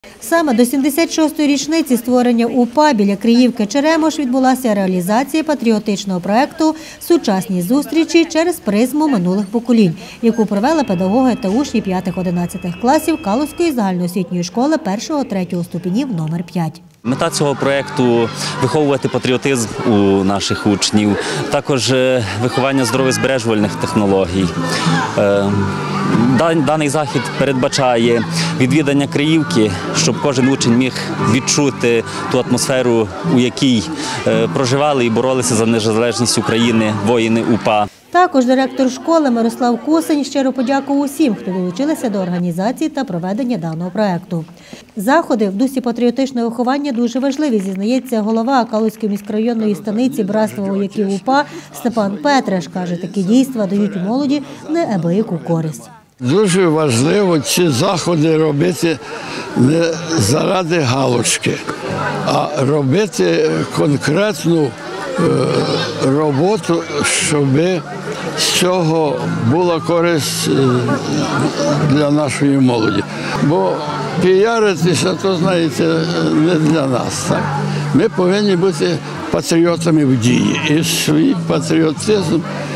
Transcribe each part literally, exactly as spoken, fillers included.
Саме до сімдесят шостої річниці створення УПА біля Криївки Черемош відбулася реалізація патріотичного проєкту «Сучасні зустрічі через призму минулих поколінь», яку провели педагоги та учні п'ятих-одинадцятих класів Калузької загальноосвітньої школи першого-третього ступенів номер п'ять. Мета цього проєкту – виховувати патріотизм у наших учнів, також виховання здорових збережувальних технологій. Даний захід передбачає відвідання Криївки, щоб кожен учень міг відчути ту атмосферу, у якій проживали і боролися за незалежність України воїни УПА. Також директор школи Мирослав Кусень щиро подякував усім, хто долучилися до організації та проведення даного проєкту. Заходи в дусі патріотичного виховання дуже важливі, зізнається голова Калузької міськрайонної станиці Братства вояків УПА Степан Петреш. Каже, такі дійства дають молоді неабияку користь. Дуже важливо ці заходи робити не заради галочки, а робити конкретну роботу, щоб з цього була користь для нашої молоді. Бо піаритися, то, знаєте, не для нас. Так? Ми повинні бути патріотами в дії. І свій патріотизм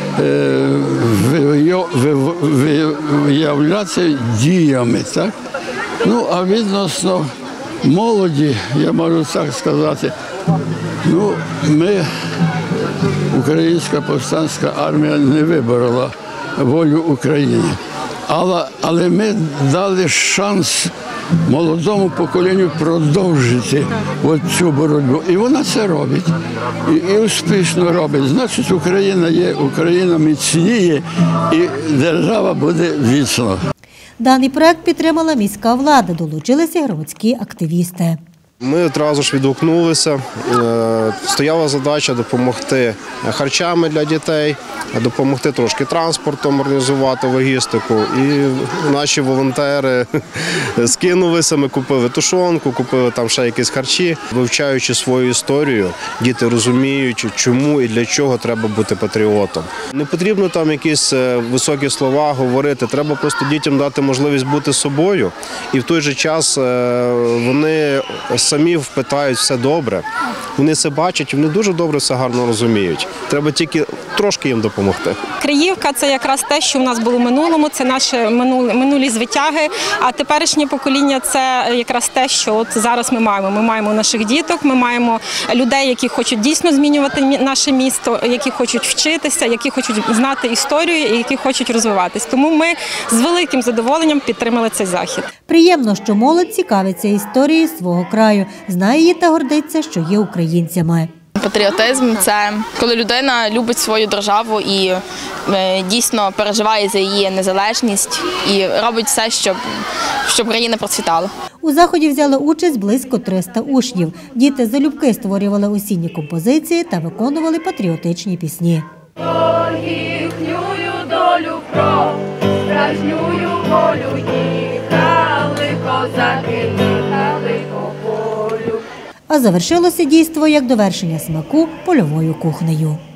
виявляти діями. Так? Ну, а відносно молоді, я можу так сказати, ну, ми, Українська повстанська армія, не виборола волю України. Але, але ми дали шанс молодому поколінню продовжити цю боротьбу. І вона це робить. І, і успішно робить. Значить, Україна є, Україна міцніє і держава буде вічна. Даний проєкт підтримала міська влада, долучилися громадські активісти. Ми одразу ж відгукнулися, стояла задача допомогти харчами для дітей, допомогти трошки транспортом, організувати логістику. І наші волонтери скинулися, ми купили тушонку, купили там ще якісь харчі. Вивчаючи свою історію, діти розуміють, чому і для чого треба бути патріотом. Не потрібно там якісь високі слова говорити, треба просто дітям дати можливість бути собою. І в той же час вони самі впитають все добре, вони це бачать, вони дуже добре все гарно розуміють. Треба тільки трошки їм допомогти. Криївка – це якраз те, що в нас було в минулому, це наші минулі звитяги, а теперішнє покоління – це якраз те, що от зараз ми маємо. Ми маємо наших діток, ми маємо людей, які хочуть дійсно змінювати наше місто, які хочуть вчитися, які хочуть знати історію і які хочуть розвиватись. Тому ми з великим задоволенням підтримали цей захід. Приємно, що молодь цікавиться історією свого краю, знає її та гордиться, що є українцями. Патріотизм – це коли людина любить свою державу і дійсно переживає за її незалежність і робить все, щоб, щоб країна процвітала. У заході взяли участь близько триста учнів. Діти залюбки створювали осінні композиції та виконували патріотичні пісні. Їхнюю долю про справжнюю волю їхали козаки, їхали по полю. А завершилося дійство як довершення смаку польовою кухнею.